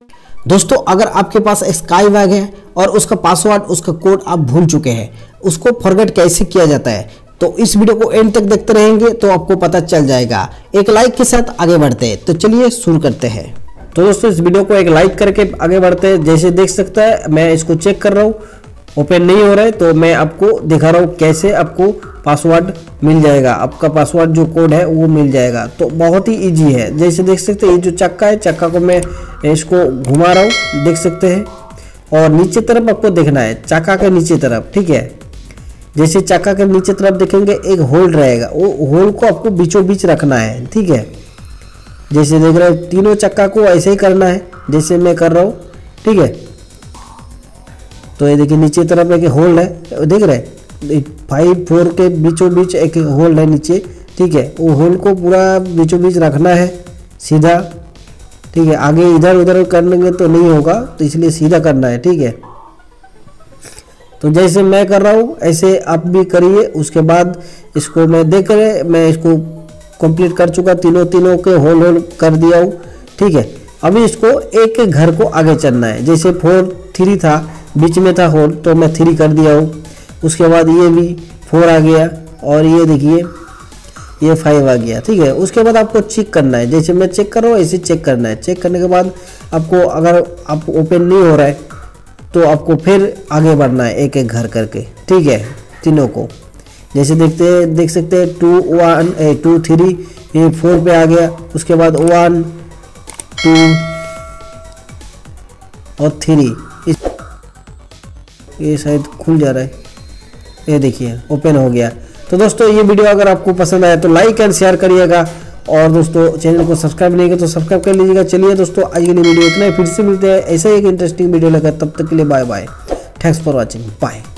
दोस्तों अगर आपके पास स्काई बैग है और उसका पासवर्ड उसका कोड आप भूल चुके हैं, उसको फॉरगेट कैसे किया जाता है, तो इस वीडियो को एंड तक देखते रहेंगे तो आपको पता चल जाएगा। एक लाइक के साथ आगे बढ़ते हैं, तो चलिए शुरू करते हैं। तो दोस्तों इस वीडियो को एक लाइक करके आगे बढ़ते हैं। जैसे देख सकता है मैं इसको चेक कर रहा हूँ, ओपन नहीं हो रहा है, तो मैं आपको दिखा रहा हूँ कैसे आपको पासवर्ड मिल जाएगा, आपका पासवर्ड जो कोड है वो मिल जाएगा। तो बहुत ही इजी है। जैसे देख सकते हैं ये जो चक्का है, चक्का को मैं इसको घुमा रहा हूँ, देख सकते हैं, और नीचे तरफ आपको देखना है, चक्का के नीचे तरफ, ठीक है। जैसे चक्का के नीचे तरफ देखेंगे एक होल रहेगा, वो होल को आपको बीचों बीच रखना है, ठीक है। जैसे देख रहे हैं तीनों चक्का को ऐसे ही करना है जैसे मैं कर रहा हूँ, ठीक है। तो ये देखिए नीचे तरफ एक होल है, देख रहे हैं 5 4 के बीचों बीच एक होल है नीचे, ठीक है। वो होल को पूरा बीचों बीच रखना है सीधा, ठीक है। आगे इधर उधर करेंगे तो नहीं होगा, तो इसलिए सीधा करना है, ठीक है। तो जैसे मैं कर रहा हूँ ऐसे आप भी करिए। उसके बाद इसको मैं देख रहे, मैं इसको कंप्लीट कर चुका, तीनों के होल कर दिया हूँ, ठीक है। अभी इसको एक एक घर को आगे चलना है। जैसे 4 3 था, बीच में था होल, तो मैं 3 कर दिया हूँ। उसके बाद ये भी 4 आ गया, और ये देखिए ये 5 आ गया, ठीक है। उसके बाद आपको चेक करना है, जैसे मैं चेक कर रहा हूँ ऐसे चेक करना है। चेक करने के बाद आपको अगर आप ओपन नहीं हो रहा है तो आपको फिर आगे बढ़ना है एक एक घर करके, ठीक है, तीनों को। जैसे देख सकते हैं 2 1 2 3, ये 4 पे आ गया। उसके बाद 1 2 और 3, ये शायद खुल जा रहा है, ये देखिए ओपन हो गया। तो दोस्तों ये वीडियो अगर आपको पसंद आया तो लाइक एंड शेयर करिएगा, और दोस्तों चैनल को सब्सक्राइब नहीं किया तो सब्सक्राइब कर लीजिएगा। चलिए दोस्तों आज के लिए वीडियो इतना ही, फिर से मिलते हैं ऐसे एक इंटरेस्टिंग वीडियो लेकर, तब तक के लिए bye bye, thanks for watching, bye.